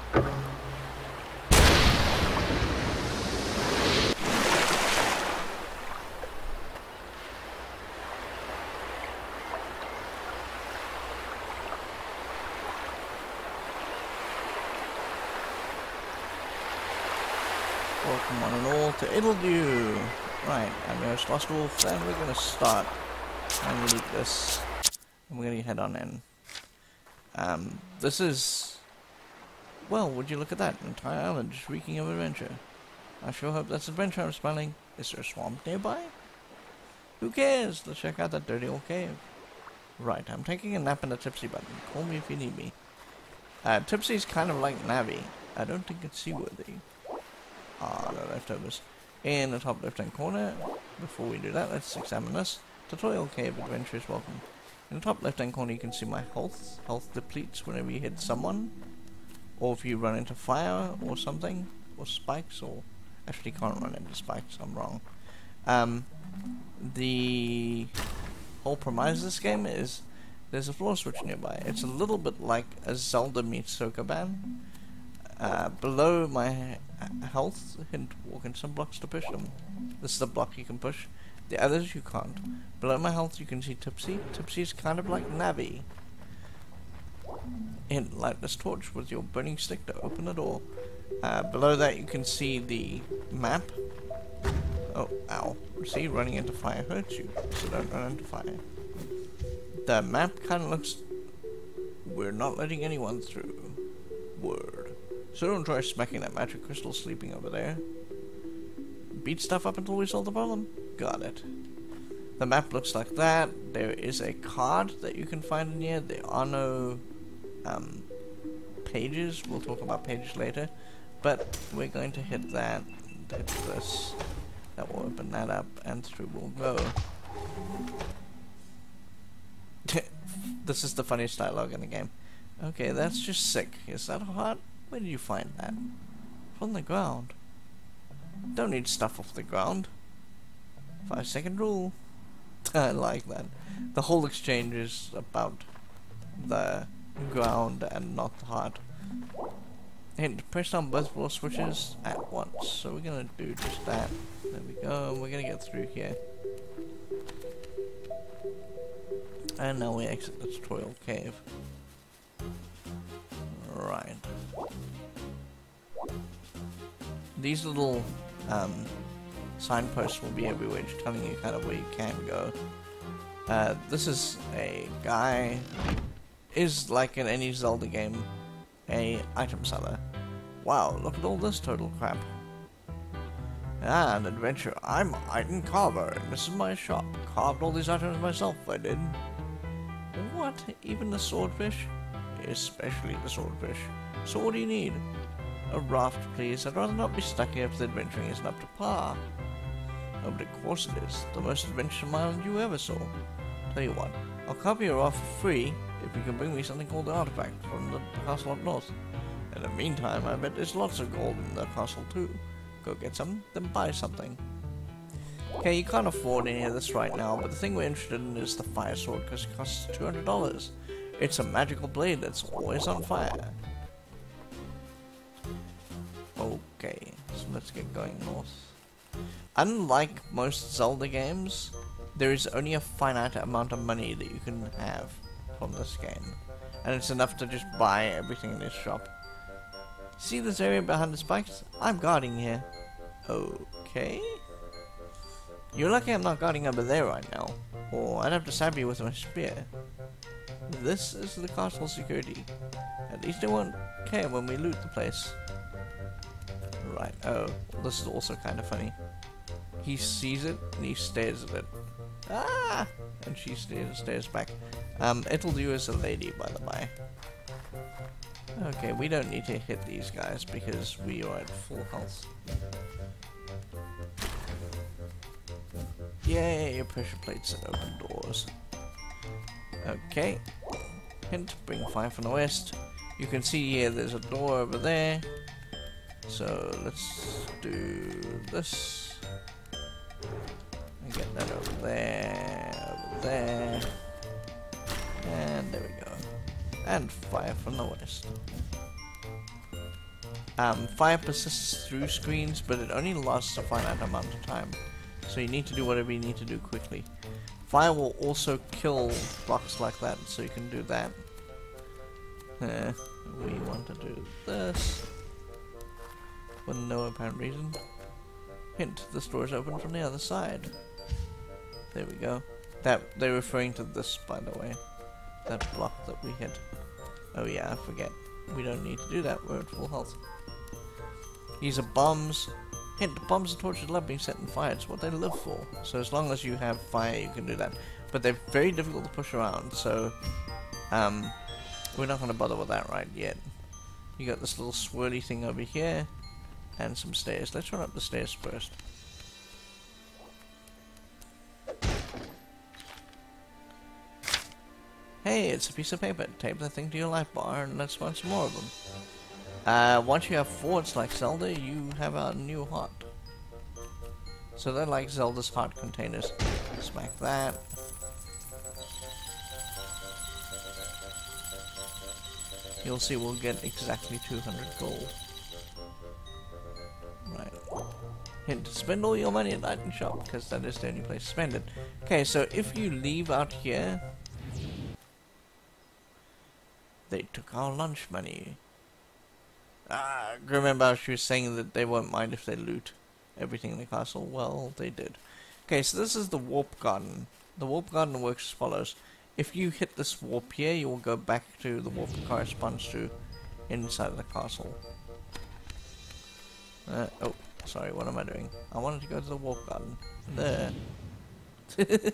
Welcome one and all to Ittle. Right, I'm your host Lostwolfe, and we're going to start and loot this, and we're going to head on in. This is, well, would you look at that, an entire island just reeking of adventure. I sure hope that's adventure I'm smelling. Is there a swamp nearby? Who cares? Let's check out that dirty old cave. Right, I'm taking a nap in the Tippsie button. Call me if you need me. Tipsie's kind of like Navi. I don't think it's seaworthy. Ah, the leftovers. In the top left-hand corner, before we do that, let's examine this. Tutorial cave adventure is welcome. In the top left-hand corner you can see my health. Health depletes whenever you hit someone, or if you run into fire or something, or spikes, or... Actually can't run into spikes, I'm wrong. The whole premise of this game is there's a floor switch nearby. It's a little bit like a Zelda meets sokoban. Below my health, hint, walk in some blocks to push them. This is the block you can push. The others you can't. Below my health you can see Tippsie. Tippsie is kind of like Navi. Hint, light this torch with your burning stick to open the door. Below that you can see the map. Oh, ow. See, running into fire hurts you, so don't run into fire. The map kind of looks... We're not letting anyone through. Word. So don't try smacking that magic crystal sleeping over there. Beat stuff up until we solve the problem. Got it. The map looks like that. There is a card that you can find in here. There are no pages. We'll talk about pages later. But we're going to hit that. Hit this. That will open that up, and through we'll go. This is the funniest dialogue in the game. Okay, that's just sick. Is that hot? Where did you find that? From the ground. Don't need stuff off the ground. 5-second rule. I like that. The whole exchange is about the ground and not the heart. And press down both floor switches at once. So we're gonna do just that. There we go. We're gonna get through here. And now we exit the tutorial cave. Right. These little signposts will be everywhere, just telling you kind of where you can go. This is a guy, is like in any Zelda game, a item seller. Wow, look at all this total crap. Ah, an adventure. I'm Item Carver, and this is my shop. Carved all these items myself, I did. What? Even the swordfish? Especially the swordfish. So what do you need? A raft, please. I'd rather not be stuck here if the adventuring isn't up to par. Oh, but of course it is. The most adventurous island you ever saw. Tell you what, I'll copy your offer for free if you can bring me something called the artifact from the castle up north. In the meantime, I bet there's lots of gold in the castle too. Go get some, then buy something. Okay, you can't afford any of this right now, but the thing we're interested in is the fire sword, because it costs $200. It's a magical blade that's always on fire. Okay, so let's get going north. Unlike most Zelda games, there is only a finite amount of money that you can have from this game. And it's enough to just buy everything in this shop. See this area behind the spikes? I'm guarding here. Okay. You're lucky I'm not guarding over there right now, or I'd have to stab you with my spear. This is the castle security. At least they won't care when we loot the place. Right, oh, this is also kind of funny. He sees it, and he stares at it. Ah! And she stares back. It'll do as a lady, by the by. Okay, we don't need to hit these guys, because we are at full health. Yay, pressure plates and open doors. Okay. Hint, bring fire from the west. You can see here there's a door over there. So let's do this. And get that over there. And there we go. And fire from the west. Fire persists through screens, but it only lasts a finite amount of time. So you need to do whatever you need to do quickly. Fire will also kill blocks like that, so you can do that. We want to do this. For no apparent reason. Hint, the door is open from the other side. There we go. They're referring to this, by the way. That block that we hit. Oh yeah, I forget. We don't need to do that, we're at full health. These are bombs. Hint, bombs and torches love being set in fire, it's what they live for. So as long as you have fire, you can do that. But they're very difficult to push around, so we're not going to bother with that right yet. You got this little swirly thing over here, and some stairs. Let's run up the stairs first. Hey, it's a piece of paper. Tape the thing to your life bar, and let's find some more of them. Once you have forts like Zelda, you have a new heart. So they're like Zelda's heart containers. Smack that. You'll see we'll get exactly 200 gold. Right. Hint, spend all your money at the item shop, because that is the only place to spend it. Okay, so if you leave out here... They took our lunch money. Remember she was saying that they won't mind if they loot everything in the castle? Well, they did. Okay, so this is the warp garden. The warp garden works as follows. If you hit this warp here, you will go back to the warp that corresponds to inside of the castle. Oh, sorry, what am I doing? I wanted to go to the warp garden. There. There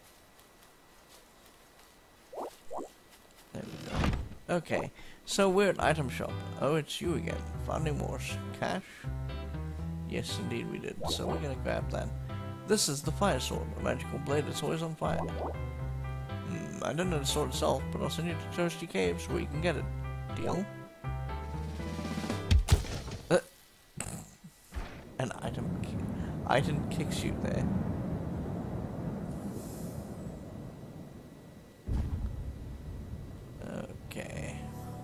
we go. Okay, so we're at item shop. Oh, it's you again. Found any more cash? Yes, indeed we did. So we're gonna grab that. This is the fire sword, a magical blade that's always on fire. I don't know the sword itself, but I'll send you to Toasty Caves where you can get it. Deal? An item kicks you there. Okay.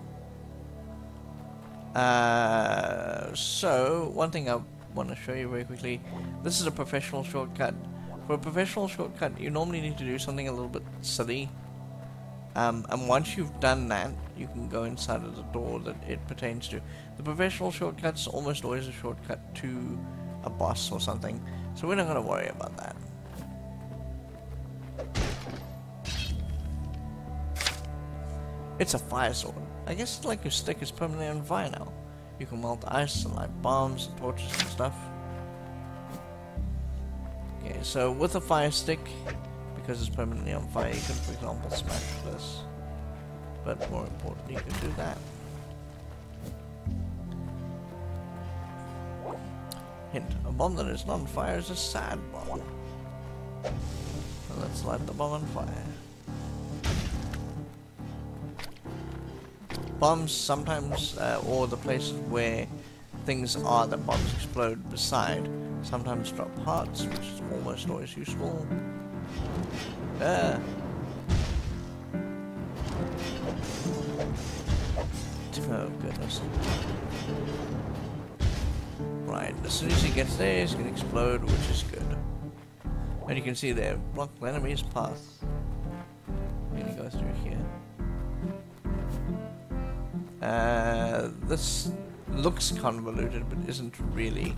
So one thing I want to show you very quickly. This is a professional shortcut. For a professional shortcut, you normally need to do something a little bit silly. And once you've done that, you can go inside of the door that it pertains to. The professional shortcut's almost always a shortcut to a boss or something, so we're not going to worry about that. It's a fire sword. I guess it's like your stick is permanently on fire now. You can melt ice and light bombs and torches and stuff. Okay, so with a fire stick, because it's permanently on fire, you can, for example, smash this. But more importantly, you can do that. Hint, a bomb that is not on fire is a sad bomb. So let's light the bomb on fire. Bombs sometimes, or the places where things are that bombs explode beside, sometimes drop hearts, which is almost always useful. Oh goodness. Right, as soon as he gets there, he's gonna explode, which is good. And you can see there, block the enemy's path. I'm gonna go through here. This looks convoluted, but isn't really.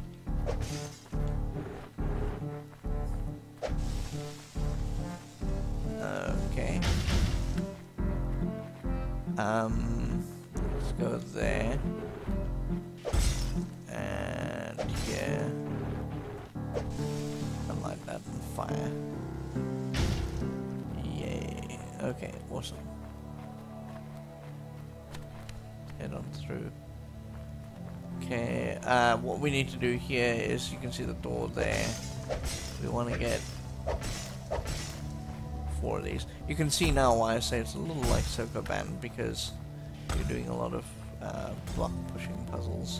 Okay. Let's go there. And here. And light that on fire. Yay. Okay, awesome. Head on through. Okay, what we need to do here is, you can see the door there. We want to get 4 of these. You can see now why I say it's a little like sokoban, because you're doing a lot of block pushing puzzles.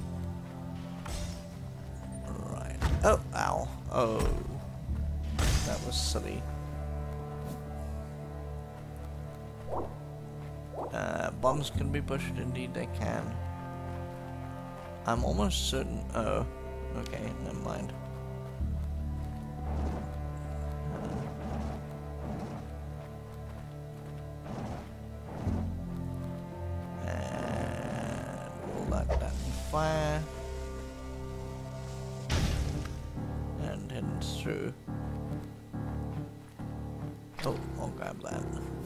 Right. Oh, ow. Oh. That was silly. Bombs can be pushed, indeed they can. I'm almost certain. Oh, okay, never mind. And we'll light that on fire. And heading through. Oh, I'll grab that.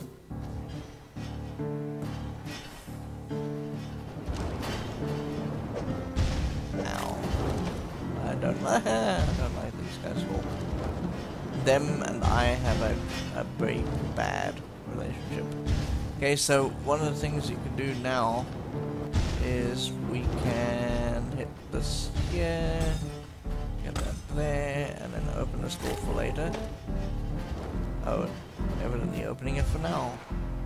Ow. I don't like these guys at all. Them and I have a very bad relationship. Okay, so one of the things you can do now is we can hit this here, get that there, and then open this door for later. Oh, evidently opening it for now.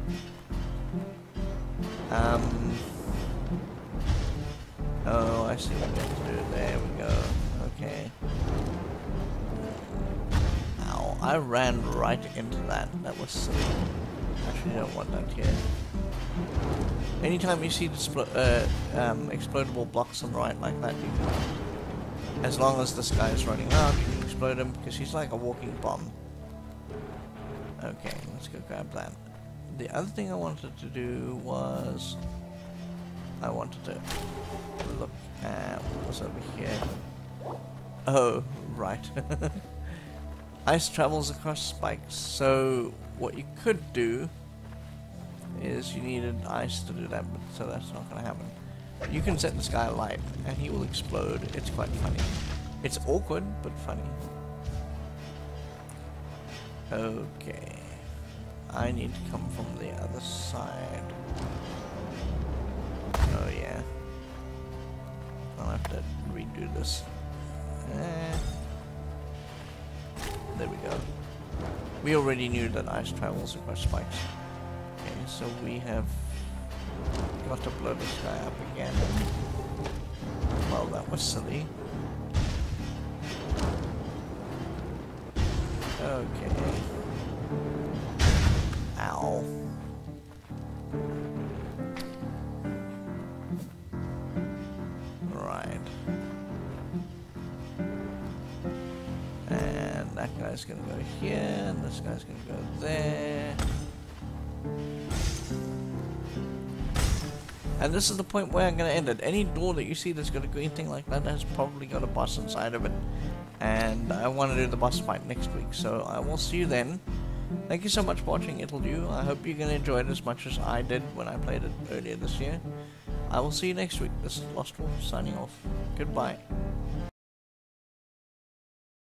Oh, I see what we have to do. There we go. Okay. Ow, I ran right into that. That was silly. Actually, don't want that here. Anytime you see explodable blocks on the right like that, you can, as long as this guy is running around, you can explode him because he's like a walking bomb. Okay, let's go grab that. The other thing I wanted to do was I wanted to look at what was over here. Oh, right. Ice travels across spikes. So what you could do is you needed ice to do that, but so that's not going to happen. You can set this guy alight and he will explode. It's quite funny. It's awkward, but funny. Okay. I need to come from the other side. Oh yeah. I'll have to redo this. There we go. We already knew that ice travels across spikes. Okay, so we have got to blow this guy up again. Well, that was silly. Okay. Ow. Right. And that guy's gonna go here, and this guy's gonna go there. And this is the point where I'm gonna end it. Any door that you see that's got a green thing like that has probably got a boss inside of it. And I want to do the boss fight next week, so I will see you then. Thank you so much for watching Ittle. I hope you're going to enjoy it as much as I did when I played it earlier this year. I will see you next week. This is lostwolfe signing off. Goodbye.